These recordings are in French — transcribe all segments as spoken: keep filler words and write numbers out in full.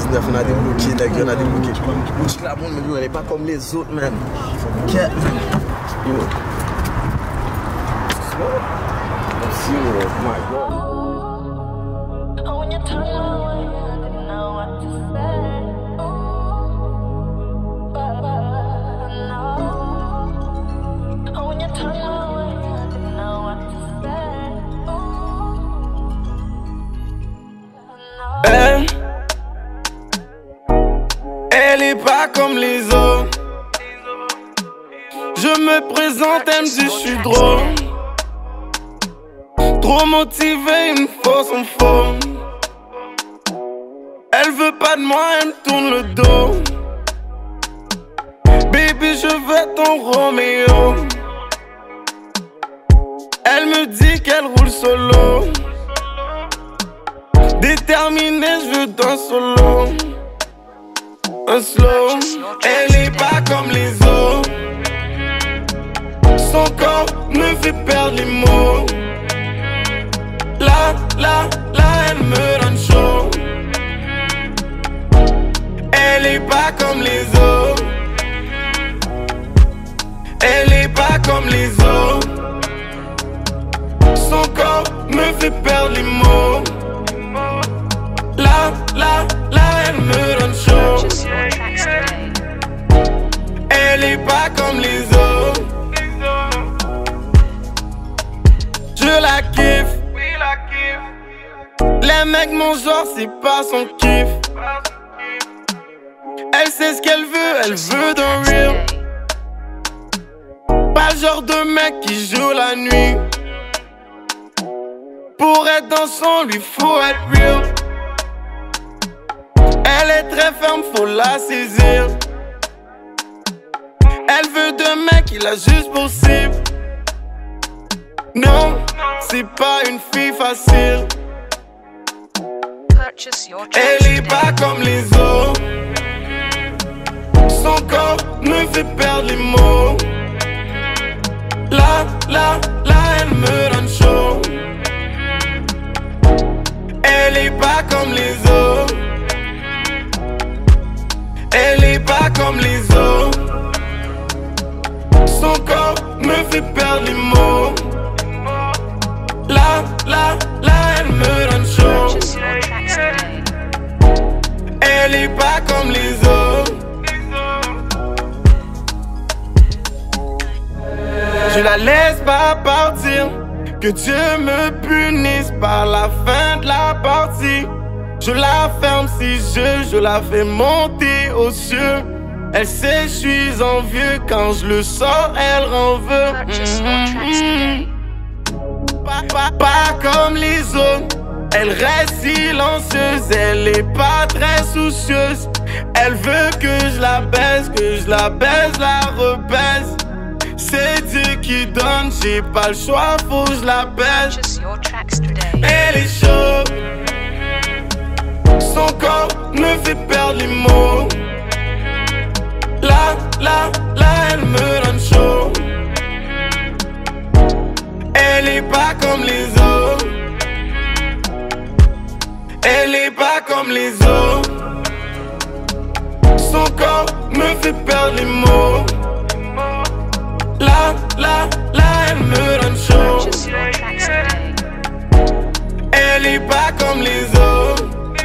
dix-neuf, on a débloqué, nègre, on a débloqué. Boutique la bonne, mais elle est pas comme les autres, man. Cat, man. Yo. Merci, oh my god. Elle, elle est pas comme les autres. Je me présente, elle me dit je suis drôle. Trop motivé, il me faut son faux. Elle veut pas de moi, elle me tourne le dos. Baby, je veux ton Roméo. Elle me dit qu'elle roule solo. Déterminé, je veux d'un solo. Un slow. Elle est pas comme les autres. Son corps me fait perdre les mots. Là, là, là, elle me donne chaud. Elle est pas comme les autres. Elle est pas comme les autres. Son corps me fait perdre les mots. Là, là, là, elle me donne chaud. Elle est pas comme les autres. Je la kiffe. Les mecs, mon genre, c'est pas son kiff. Elle sait ce qu'elle veut, elle veut d'un real. Pas le genre de mec qui joue la nuit. Pour être dans son, lui faut être real. Elle est très ferme, faut la saisir. Elle veut deux mecs, il a juste pour cible. Non, c'est pas une fille facile. Elle est pas comme les autres. Son corps me fait perdre les mots. Là, là, là, elle me donne chaud. Elle est pas comme les autres. Elle est pas comme les autres. Son corps me fait perdre les mots. Là, là, là, elle me donne chaud. Elle est pas comme les autres. Je la laisse pas partir. Que Dieu me punisse par la fin de la partie. Je la ferme si je, je la fais monter aux cieux. Elle sait je suis envieux, quand je le sors, elle en veut. Mm-hmm. Pas, pas, pas comme les autres. Elle reste silencieuse, elle est pas très soucieuse. Elle veut que je la baise, que je la baise, la rebaise. C'est Dieu qui donne, j'ai pas le choix, faut que je la baise. Elle est chaude. Son corps me fait perdre les mots. Là, là, là, elle me donne chaud. Elle est pas comme les autres. Elle est pas comme les autres. Son corps me fait perdre les mots. Là, là, là, elle me donne chaud. Elle est pas comme les autres.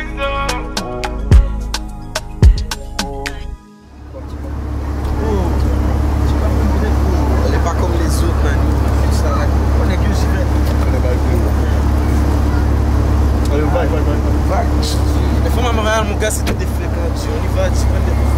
Elle est pas comme les autres, man. On est que j'y vais. Allez, vague, vague, vague. Vague. Les femmes à Montréal, mon gars, c'est tout des fléquents. On y va, tu vas.